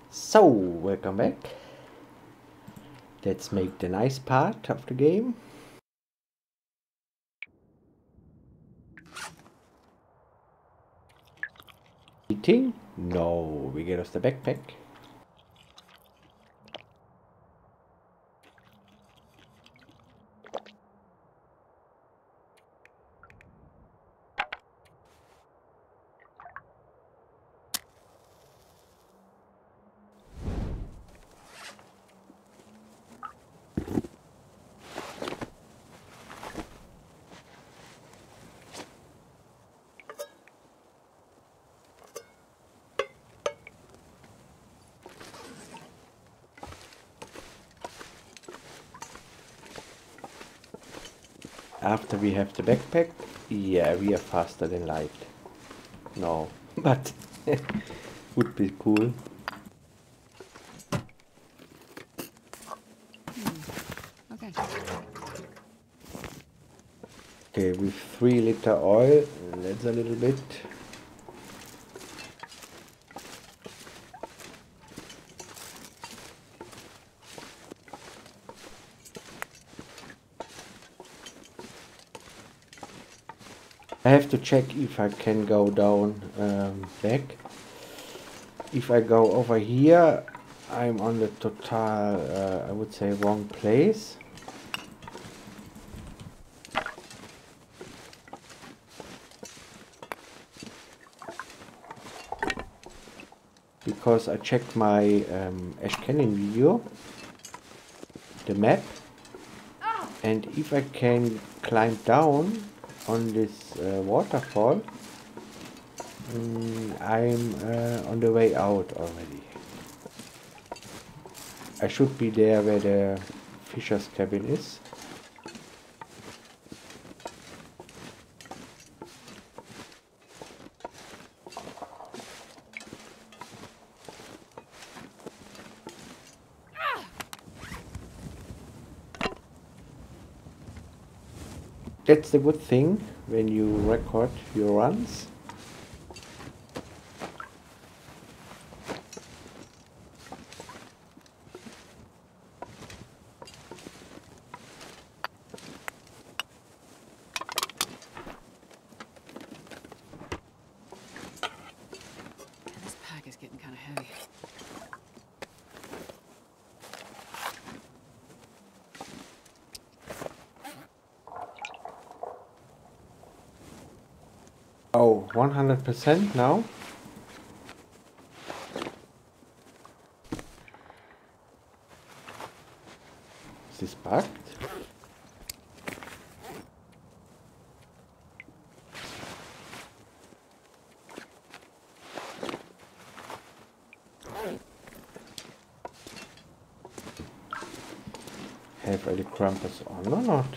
So, welcome back. Let's make the nice part of the game. Eating? No, we get us the backpack. After we have the backpack, yeah, we are faster than light. No, but would be cool. Okay. Okay, with 3 liter oil, that's a little bit. I have to check if I can go down back. If I go over here, I'm on the total, I would say, wrong place. Because I checked my Ash Canyon video, the map, and if I can climb down on this waterfall, I'm on the way out already. I should be there where the fisher's cabin is. That's the good thing when you record your runs. This pack is getting kind of heavy. Oh, 100% now. Is this bugged? Have I the crumpers on or not?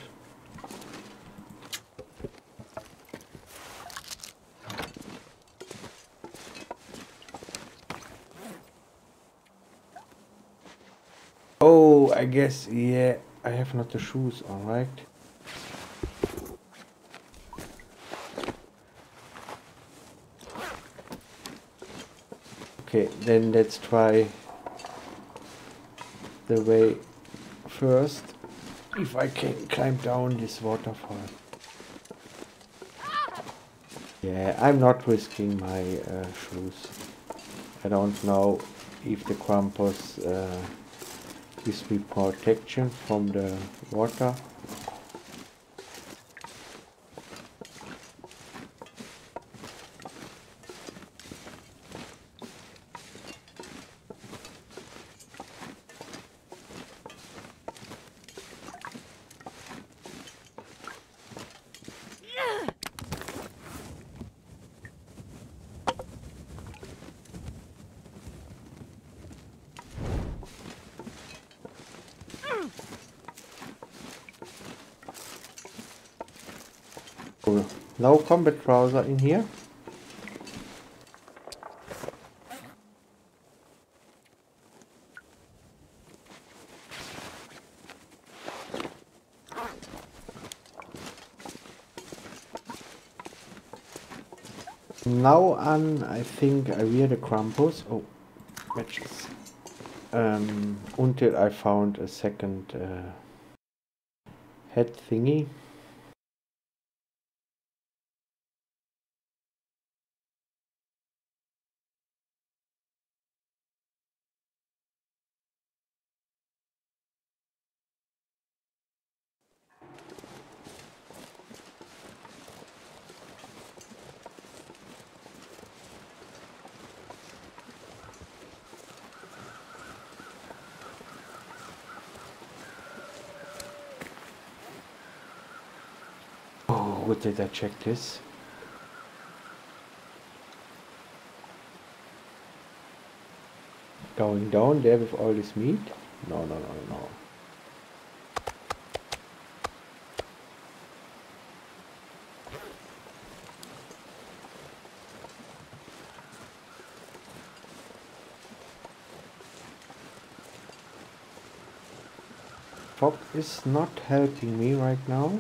Oh, I guess, yeah, I have not the shoes on, right? Okay, then let's try the way first, if I can climb down this waterfall. Yeah, I'm not risking my shoes. I don't know if the Krampus gives me protection from the water. Cool. No combat browser in here. Now on, I think I wear the Krampus. Oh, matches. Until I found a second head thingy. Oh, what did I check this? Going down there with all this meat? No, no, no, no. Fog is not helping me right now.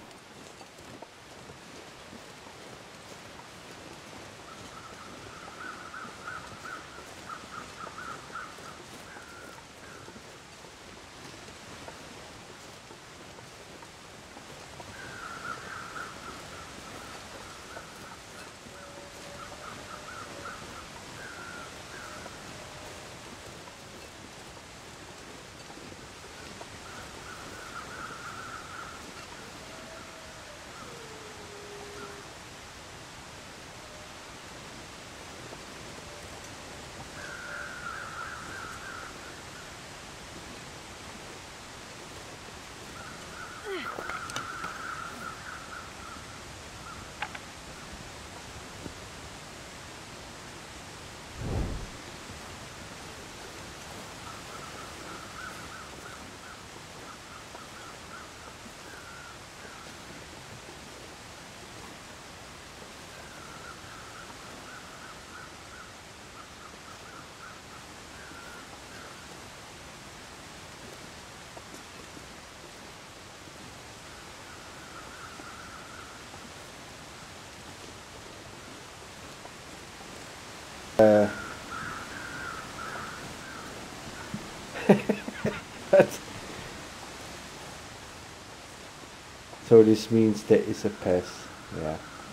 So this means there is a path. Yeah.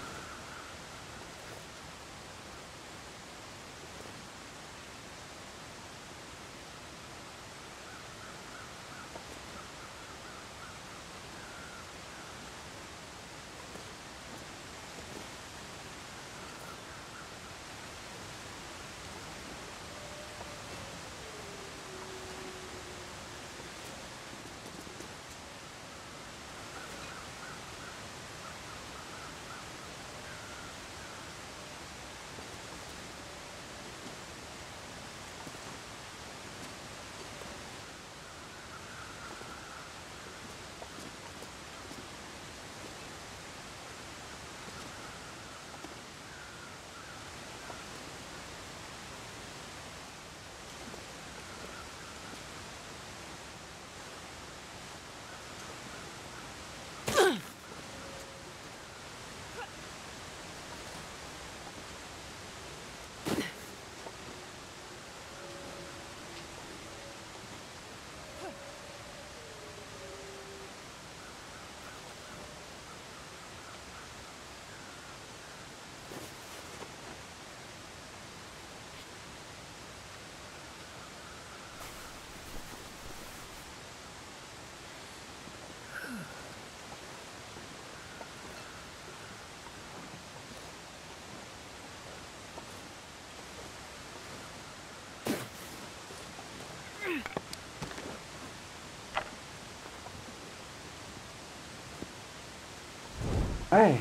Right.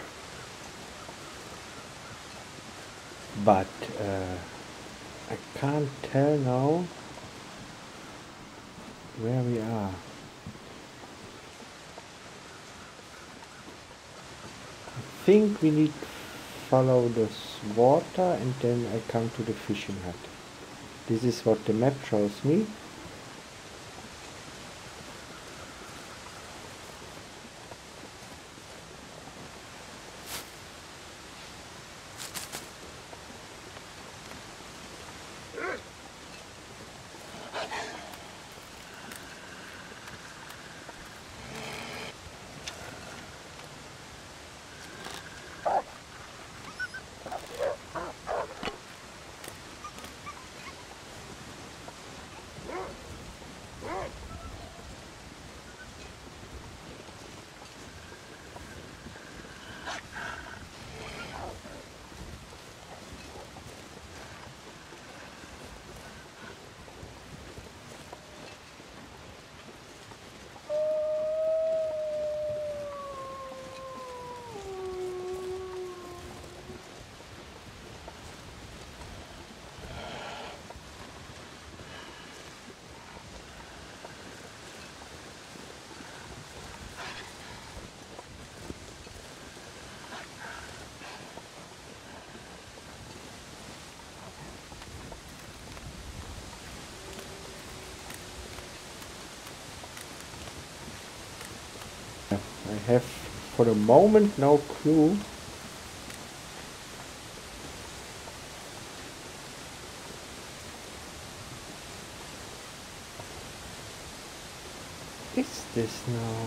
But I can't tell now where we are. I think we need to follow this water and then I come to the fishing hut. This is what the map shows me. I have for the moment no clue. Is this now?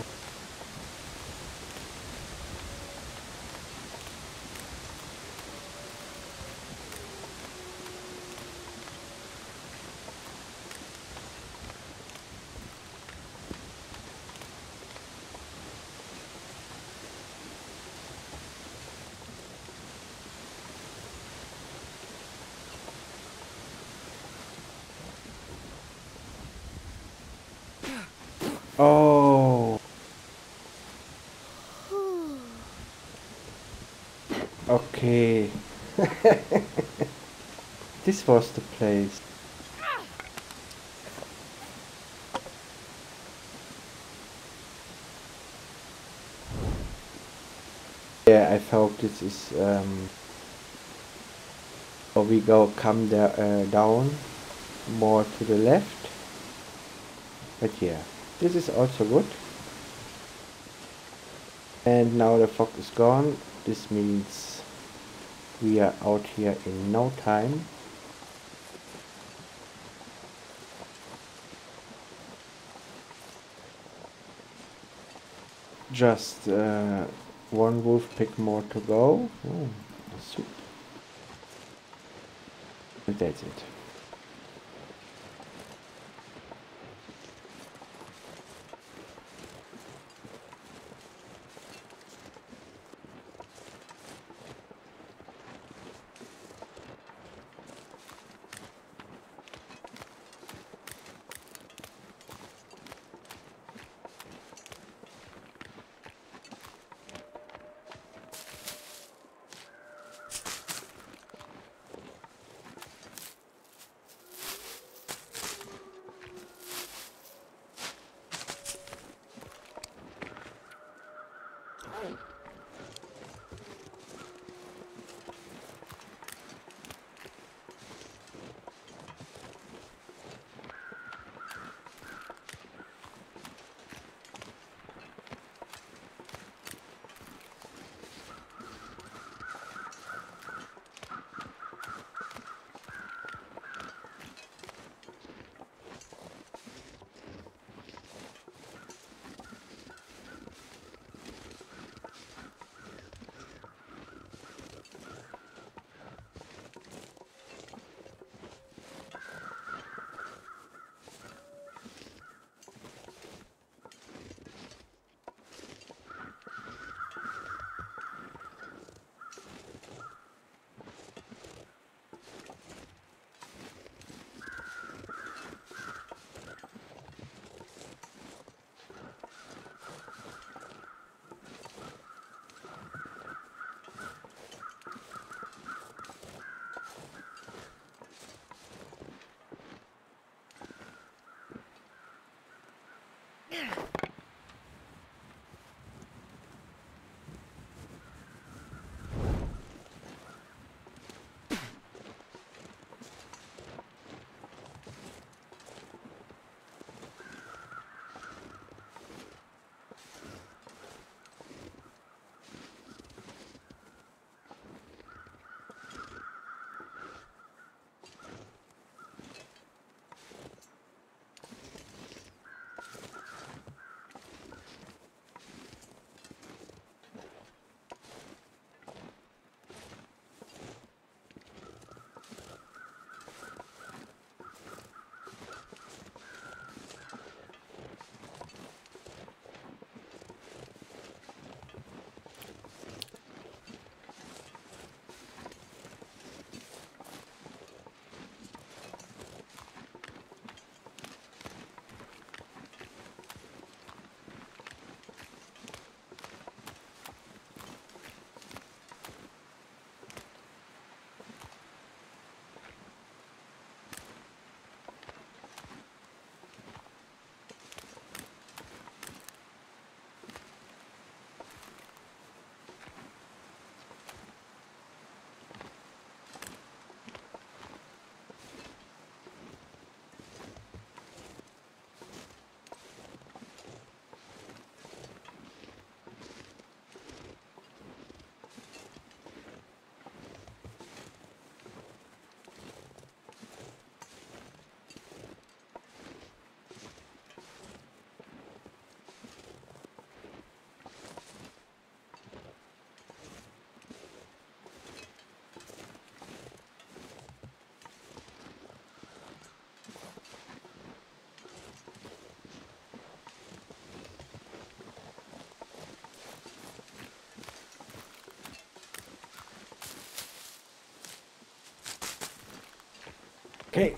Oh, okay. This was the place. Yeah, I thought this is or we come there down more to the left. But yeah, this is also good. And now the fog is gone. This means we are out here in no time. Just one wolf pick more to go. Oh, soup. And that's it. Okay.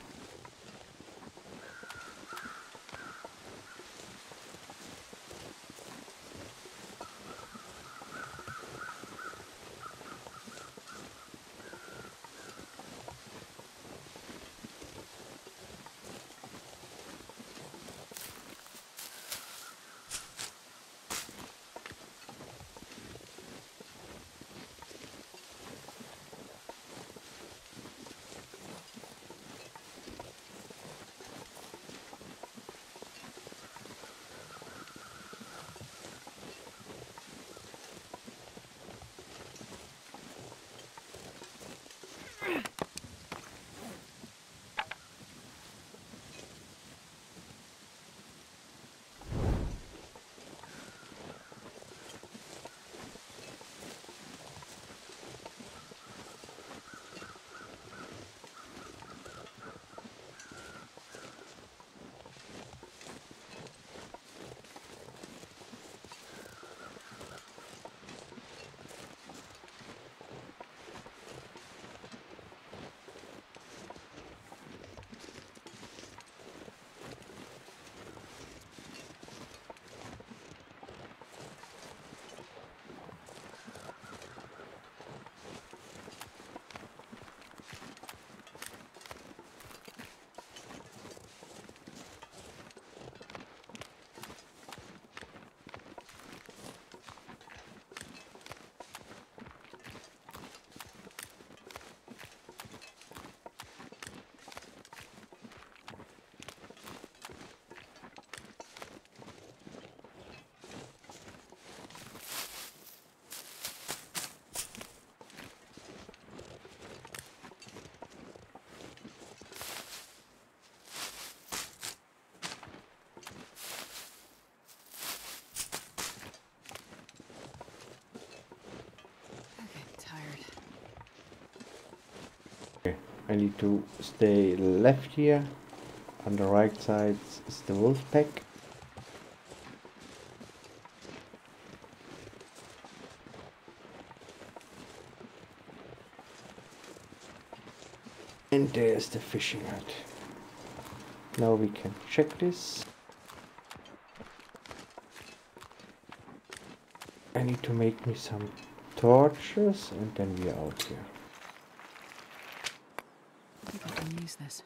Okay, tired. Okay. I need to stay left here. On the right side is the wolf pack. And there's the fishing hut. Now we can check this. I need to make me some torches and then we are out here. I think I can use this.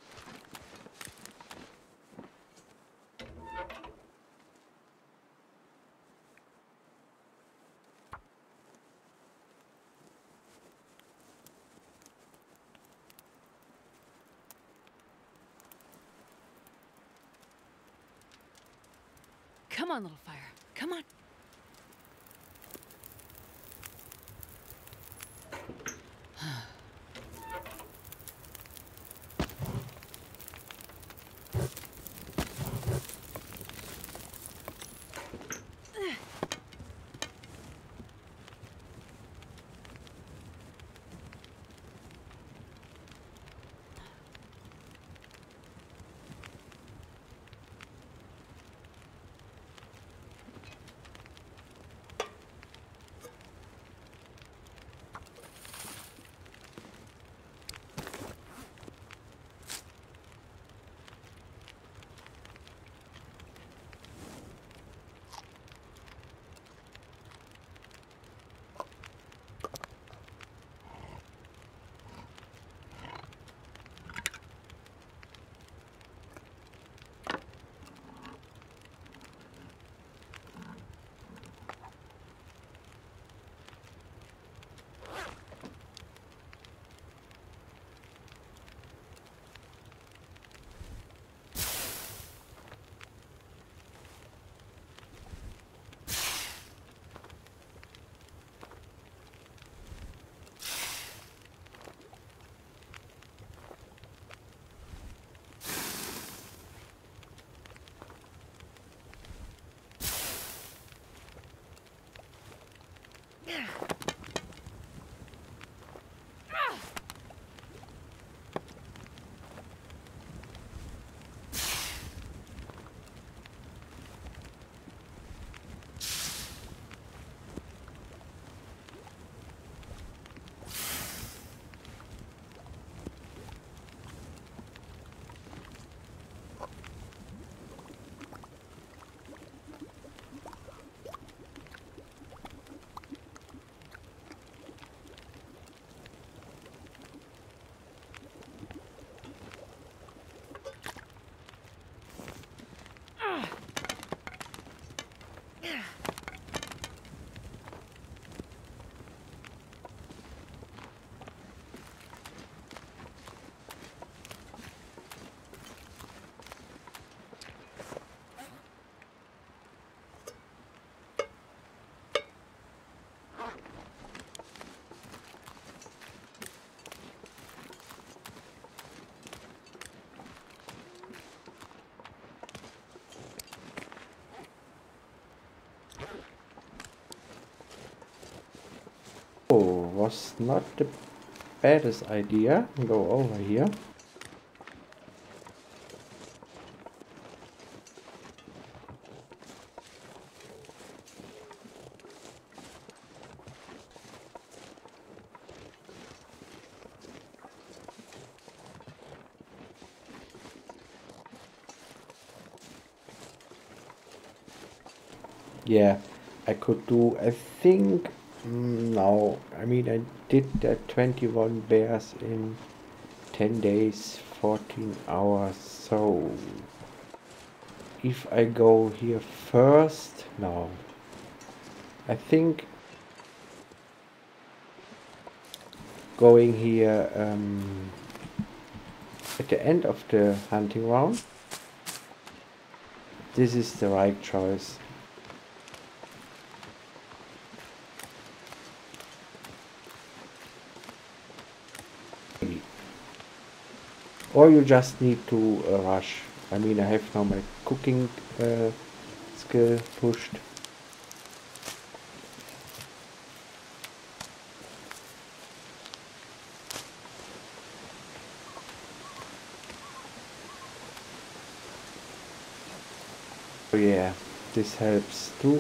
Come on, little fire. Come on. was not the baddest idea. Go over here. Yeah, I could do, I think, no, I mean, I did that 21 bears in 10 days, 14 hours, so if I go here first, no, I think going here at the end of the hunting round, this is the right choice. Or you just need to rush. I mean, I have now my cooking skill pushed. So yeah, this helps too.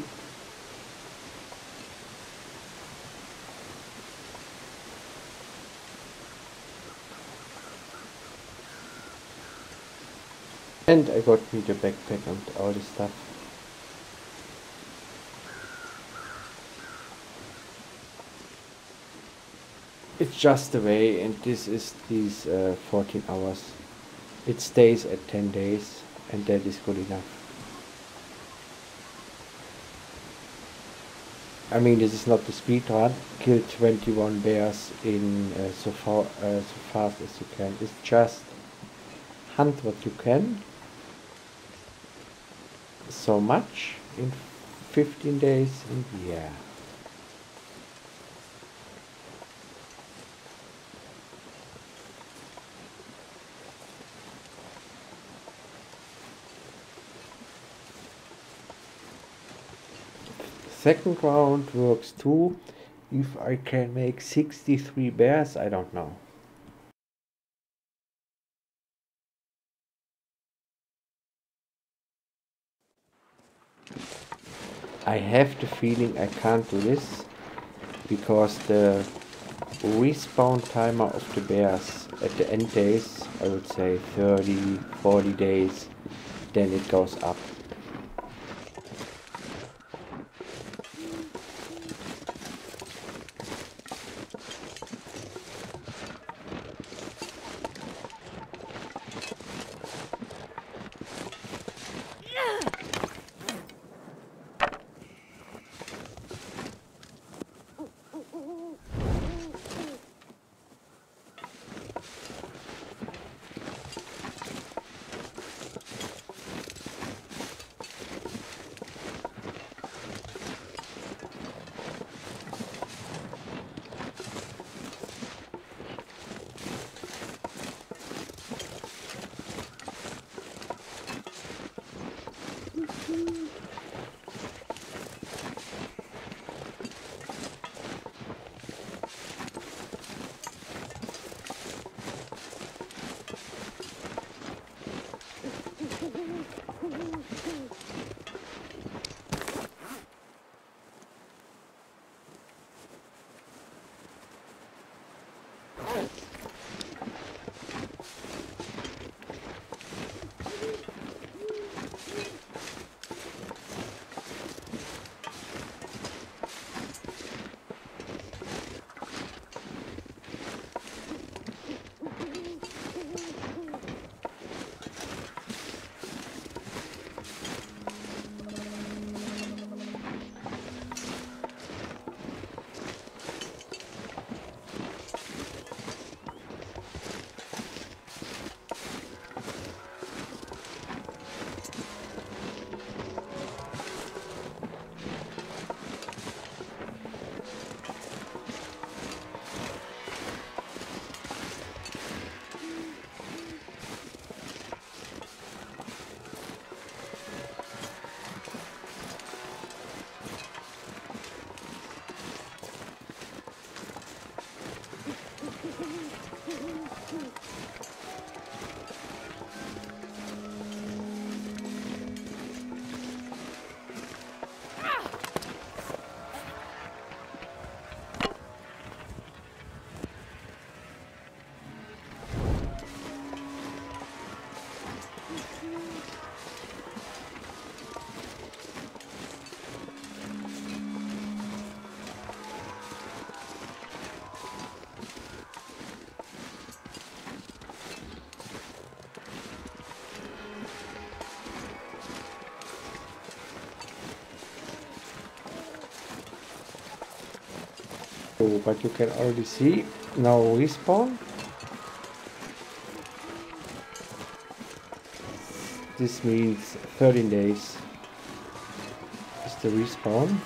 And I got me the backpack and all this stuff. It's just the way, and this is these 14 hours. It stays at 10 days, and that is good enough. I mean, this is not the speed run. Kill 21 bears in so fast as you can. It's just hunt what you can. So much in 15 days, and yeah. Second round works too. If I can make 63 bears, I don't know. I have the feeling I can't do this because the respawn timer of the bears at the end days, I would say 30, 40 days, then it goes up. through, but you can already see no respawn. This means 13 days is the respawn.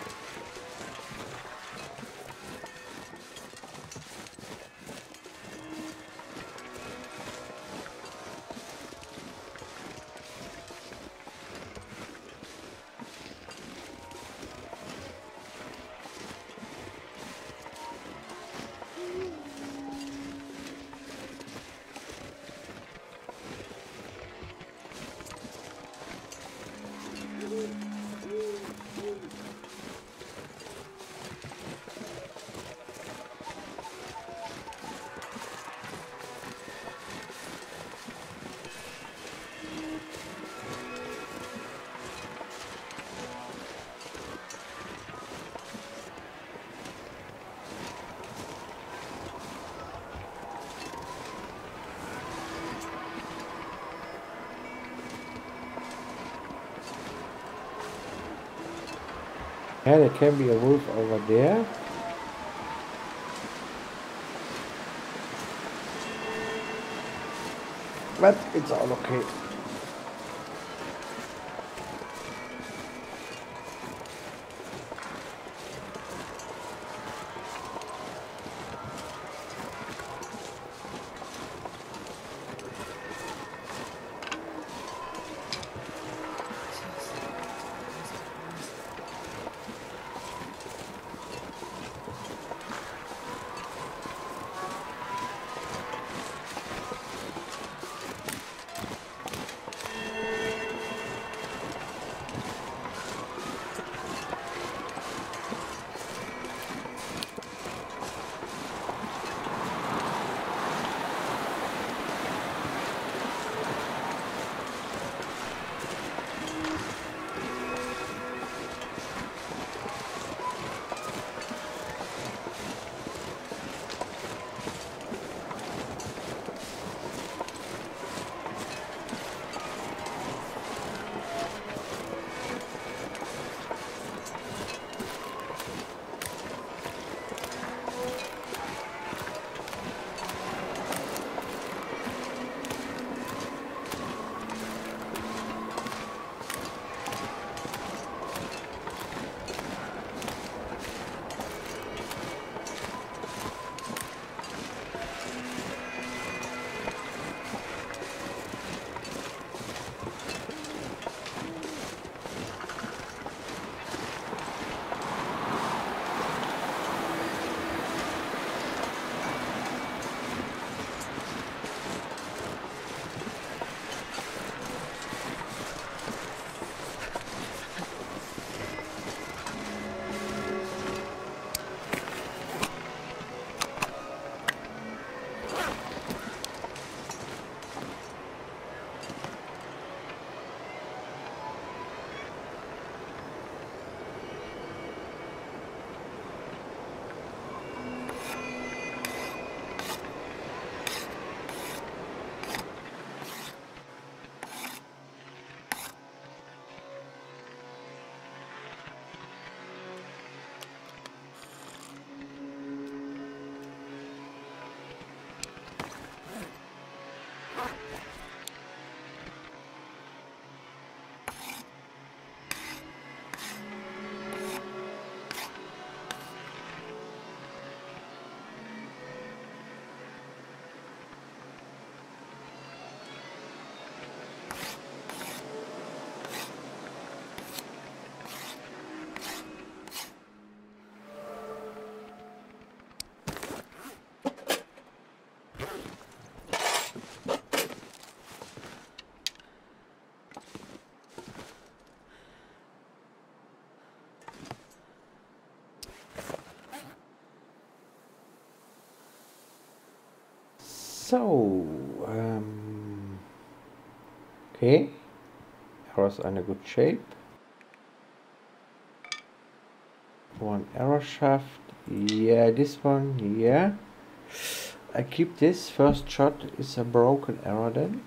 Yeah, there can be a wolf over there. But it's all okay. So, okay, arrows are in a good shape. One arrow shaft, yeah, this one, yeah. I keep this. First shot is a broken arrow then.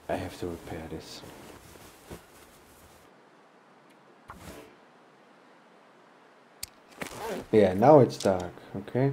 I have to repair this. Yeah, now it's dark, okay.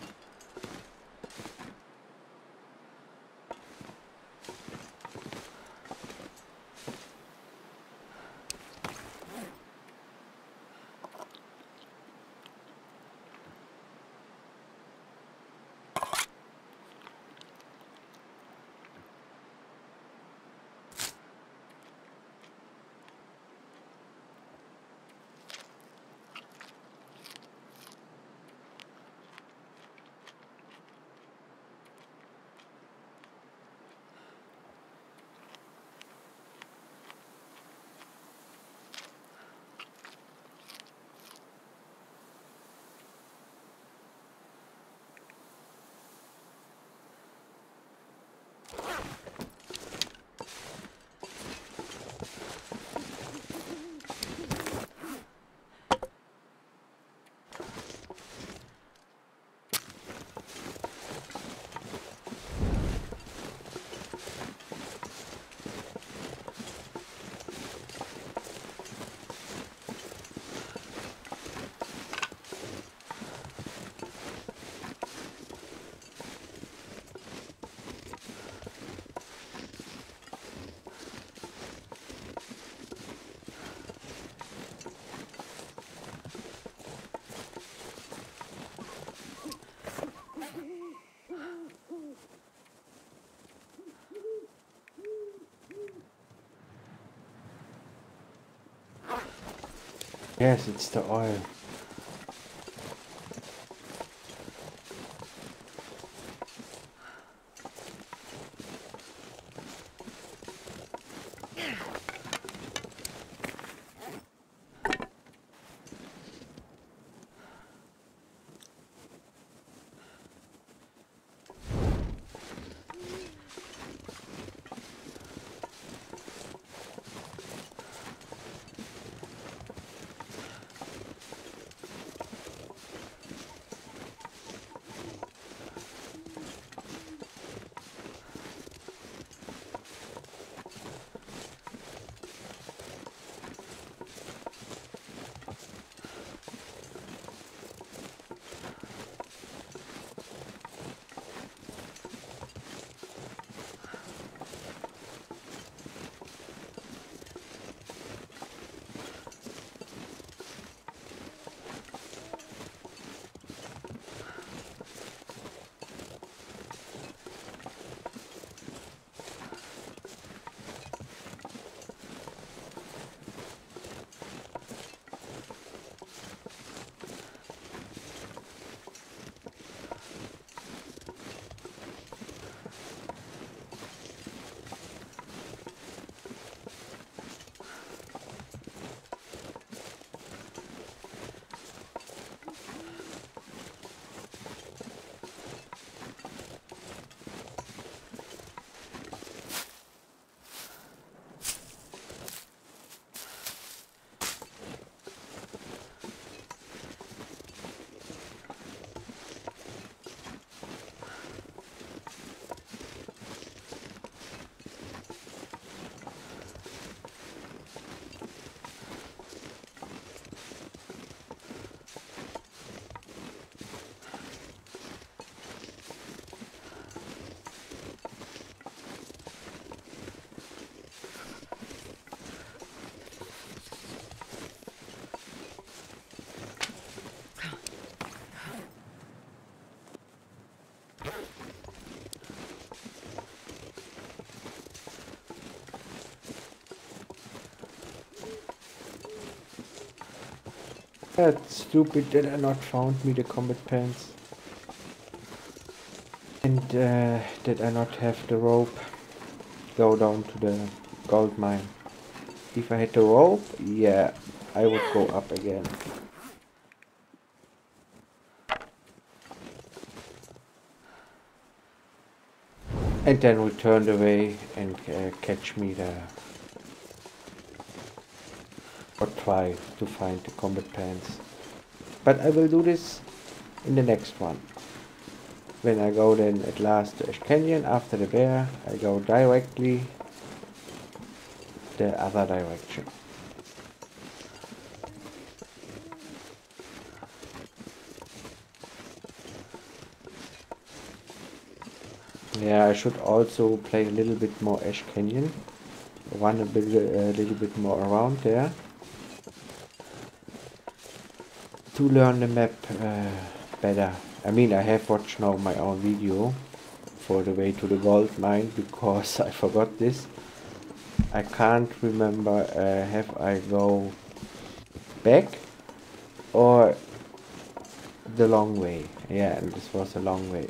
Yes, it's the oil. That's stupid that I not found me the combat pants. And that I not have the rope go down to the gold mine. If I had the rope, yeah, I would go up again. And then return the way and catch me there. Or try to find the combat pants. But I will do this in the next one. When I go then at last to Ash Canyon after the bear, I go directly the other direction. Yeah, I should also play a little bit more Ash Canyon. Run a little bit more around there. To learn the map better. I mean, I have watched now my own video for the way to the gold mine because I forgot this. I can't remember have I go back or the long way. Yeah, and this was a long way.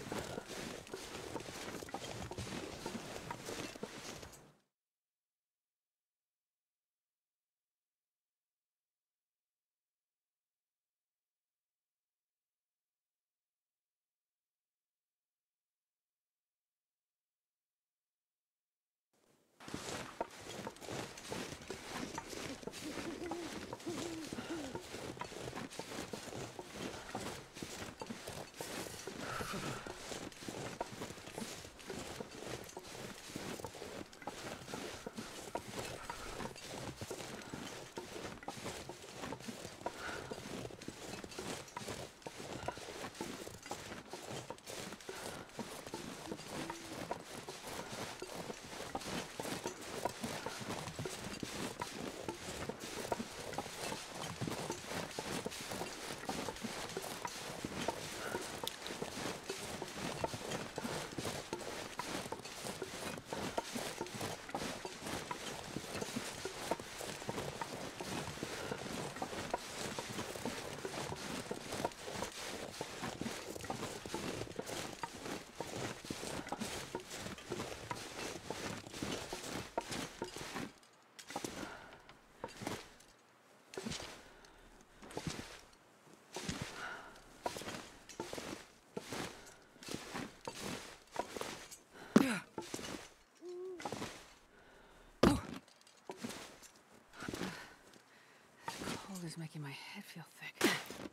Cold is making my head feel thick.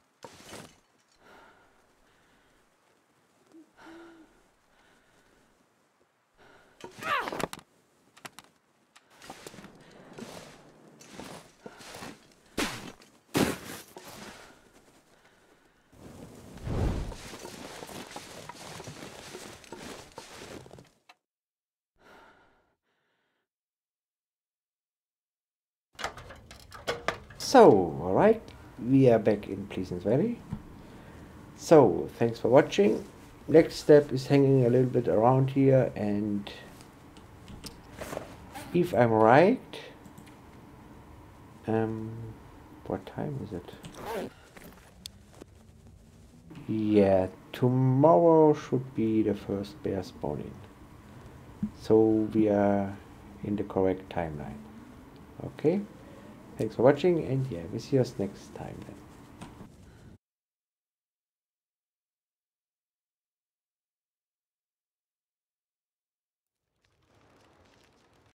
So, alright, we are back in Pleasant Valley. So, thanks for watching. Next step is hanging a little bit around here, and if I'm right, what time is it? Yeah, tomorrow should be the first bear spawning. So we are in the correct timeline. Okay, thanks for watching, and yeah, we'll see us next time then.